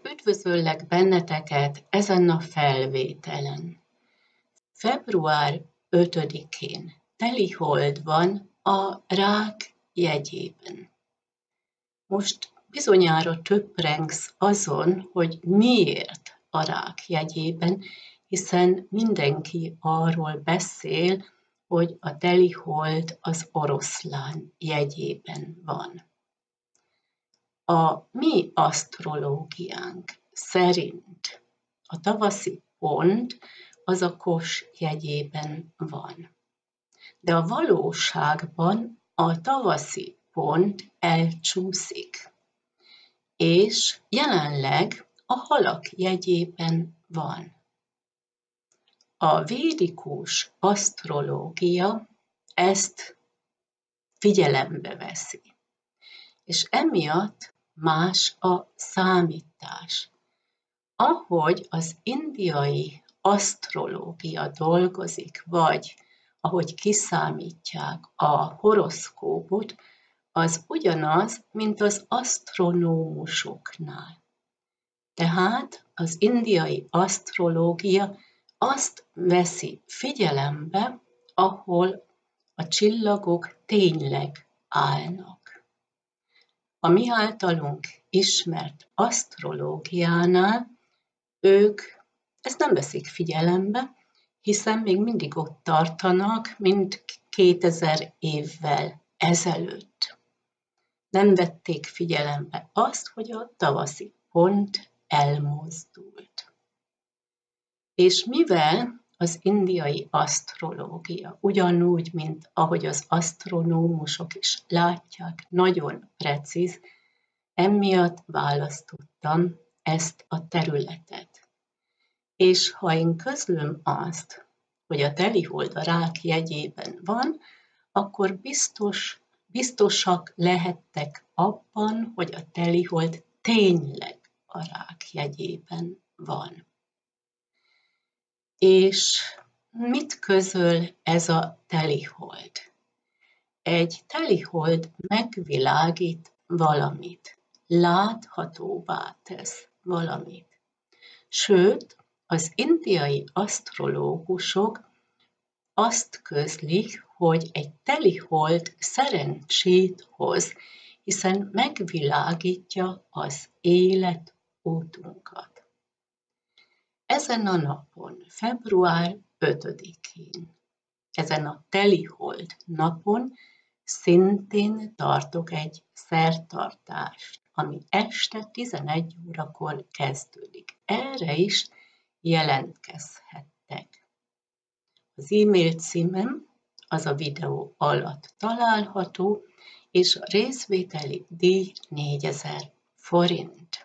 Üdvözöllek benneteket ezen a felvételen. Február 5-én telihold van a Rák jegyében. Most bizonyára töprengsz azon, hogy miért a Rák jegyében, hiszen mindenki arról beszél, hogy a telihold az Oroszlán jegyében van. A mi asztrológiánk szerint a tavaszi pont az a Kos jegyében van. De a valóságban a tavaszi pont elcsúszik, és jelenleg a Halak jegyében van. A védikus asztrológia ezt figyelembe veszi, és emiatt más a számítás. Ahogy az indiai asztrológia dolgozik, vagy ahogy kiszámítják a horoszkópot, az ugyanaz, mint az asztronómusoknál. Tehát az indiai asztrológia azt veszi figyelembe, ahol a csillagok tényleg állnak. A mi általunk ismert asztrológiánál ők ezt nem veszik figyelembe, hiszen még mindig ott tartanak, mint 2000 évvel ezelőtt. Nem vették figyelembe azt, hogy a tavaszi pont elmozdult. És mivel az indiai asztrológia ugyanúgy, mint ahogy az asztronómusok is látják, nagyon precíz, emiatt választottam ezt a területet. És ha én közlöm azt, hogy a telihold a Rák jegyében van, akkor biztosak lehettek abban, hogy a telihold tényleg a Rák jegyében van. És mit közöl ez a telihold? Egy telihold megvilágít valamit, láthatóvá tesz valamit. Sőt, az indiai asztrológusok azt közlik, hogy egy telihold szerencsét hoz, hiszen megvilágítja az életútunkat. Ezen a napon, február 5-én, ezen a telihold napon szintén tartok egy szertartást, ami este 11 órakor kezdődik. Erre is jelentkezhettek. Az e-mail címem az a videó alatt található, és a részvételi díj 4000 forint.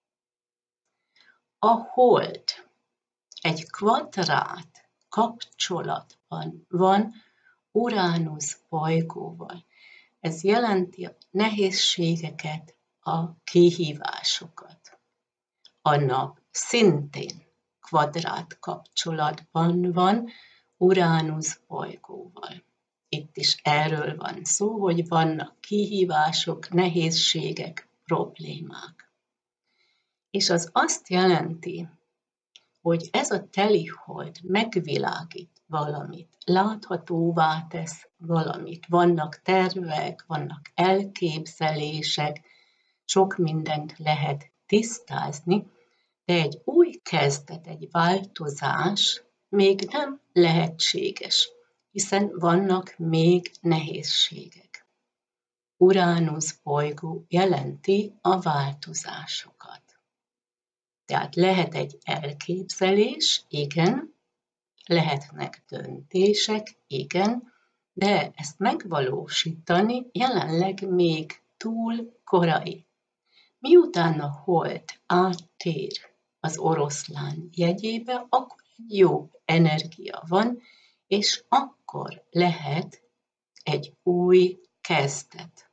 A hold egy kvadrát kapcsolatban van Uránusz bolygóval. Ez jelenti a nehézségeket, a kihívásokat. A nap szintén kvadrát kapcsolatban van Uránusz bolygóval. Itt is erről van szó, hogy vannak kihívások, nehézségek, problémák. És az azt jelenti, hogy ez a telihold megvilágít valamit, láthatóvá tesz valamit. Vannak tervek, vannak elképzelések, sok mindent lehet tisztázni, de egy új kezdet, egy változás még nem lehetséges, hiszen vannak még nehézségek. Uránusz bolygó jelenti a változásokat. Tehát lehet egy elképzelés, igen, lehetnek döntések, igen, de ezt megvalósítani jelenleg még túl korai. Miután a hold áttér az Oroszlán jegyébe, akkor egy jobb energia van, és akkor lehet egy új kezdet.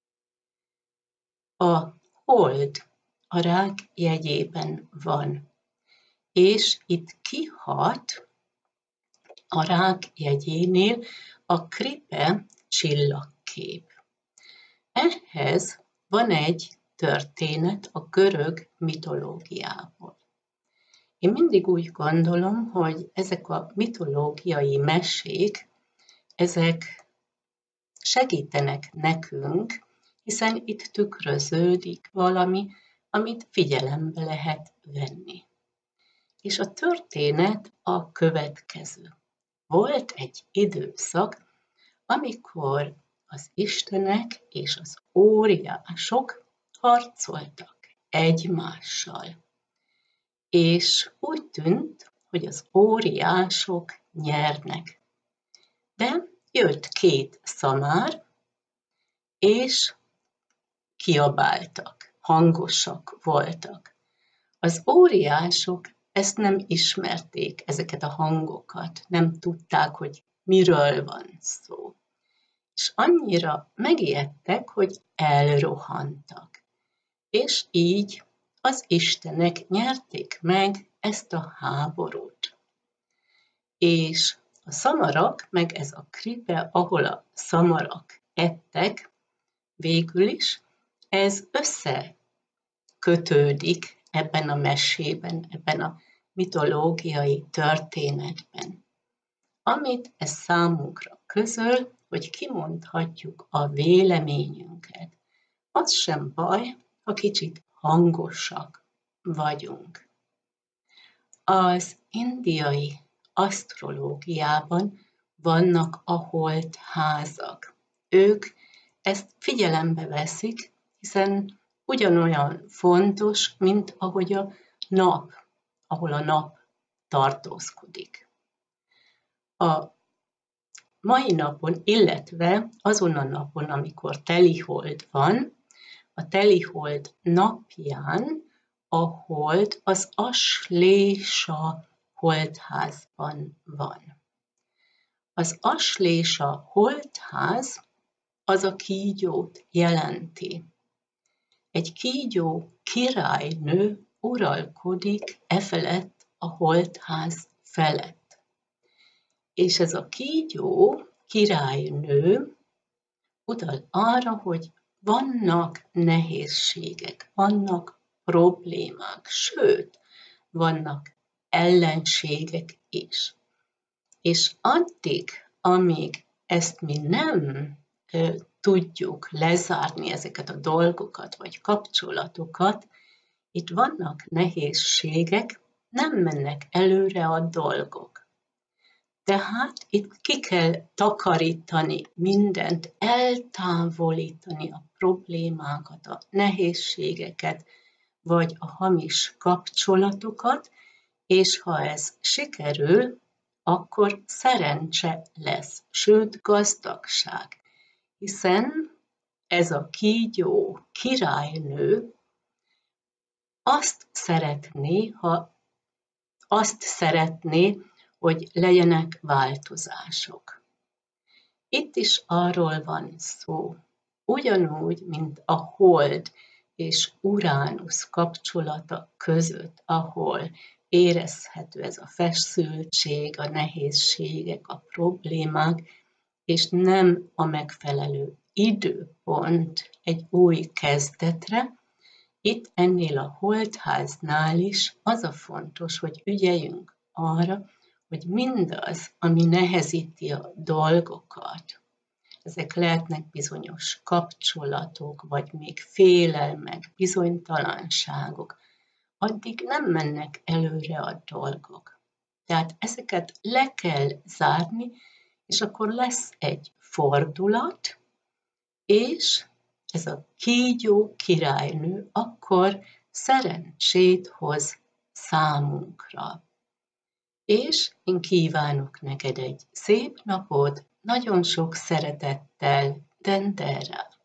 A hold a Rák jegyében van, és itt kihat a Rák jegyénél a Kripe csillagkép. Ehhez van egy történet a görög mitológiából. Én mindig úgy gondolom, hogy ezek a mitológiai mesék, ezek segítenek nekünk, hiszen itt tükröződik valami, amit figyelembe lehet venni. És a történet a következő. Volt egy időszak, amikor az istenek és az óriások harcoltak egymással. És úgy tűnt, hogy az óriások nyernek. De jött két szamár, és kiabáltak, hangosak voltak. Az óriások ezt nem ismerték, ezeket a hangokat, nem tudták, hogy miről van szó. És annyira megijedtek, hogy elrohantak. És így az istenek nyerték meg ezt a háborút. És a szamarak, meg ez a kripe, ahol a szamarak ettek, végül is ez összekötődik ebben a mesében, ebben a mitológiai történetben. Amit ez számunkra közöl, hogy kimondhatjuk a véleményünket. Az sem baj, ha kicsit hangosak vagyunk. Az indiai asztrológiában vannak a holtházak. Ők ezt figyelembe veszik, hiszen ugyanolyan fontos, mint ahogy a nap, ahol a nap tartózkodik. A mai napon, illetve azon a napon, amikor telihold van, a telihold napján a hold az Aslésa holdházban van. Az Aslésa holdház az a kígyót jelenti. Egy kígyó királynő uralkodik efelett a holdház felett. És ez a kígyó királynő utal arra, hogy vannak nehézségek, vannak problémák, sőt, vannak ellenségek is. És addig, amíg ezt mi nem tudjuk lezárni, ezeket a dolgokat, vagy kapcsolatokat, itt vannak nehézségek, nem mennek előre a dolgok. Tehát itt ki kell takarítani mindent, eltávolítani a problémákat, a nehézségeket, vagy a hamis kapcsolatokat, és ha ez sikerül, akkor szerencse lesz, sőt gazdagság. Hiszen ez a kígyó királynő azt szeretné, hogy legyenek változások. Itt is arról van szó, ugyanúgy, mint a hold és Uránusz kapcsolata között, ahol érezhető ez a feszültség, a nehézségek, a problémák, és nem a megfelelő időpont egy új kezdetre. Itt ennél a holdháznál is az a fontos, hogy ügyeljünk arra, hogy mindaz, ami nehezíti a dolgokat, ezek lehetnek bizonyos kapcsolatok, vagy még félelmek, bizonytalanságok, addig nem mennek előre a dolgok. Tehát ezeket le kell zárni, és akkor lesz egy fordulat, és ez a kígyó királynő akkor szerencsét hoz számunkra. És én kívánok neked egy szép napot, nagyon sok szeretettel, Dendera.